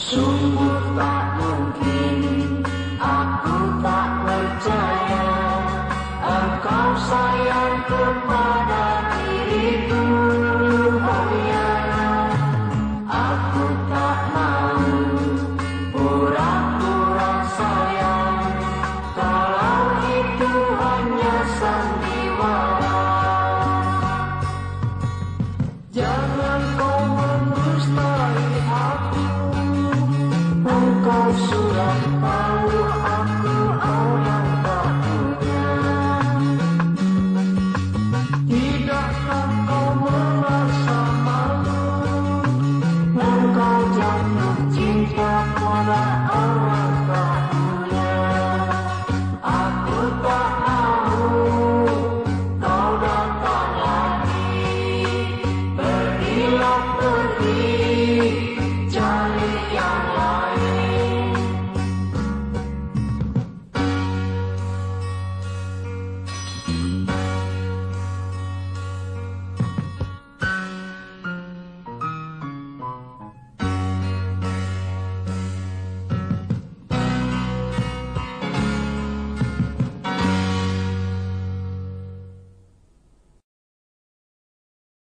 Sungguh tak mungkin, aku tak percaya engkau sayang kepada diriku. Oh ya, aku tak mau pura-pura sayang kalau itu hanya sandiwara. Jangan kau mendustai aku, engkau sudah tahu aku orang tak punya. Tidakkah kau merasa malu, engkau jatuh cinta pada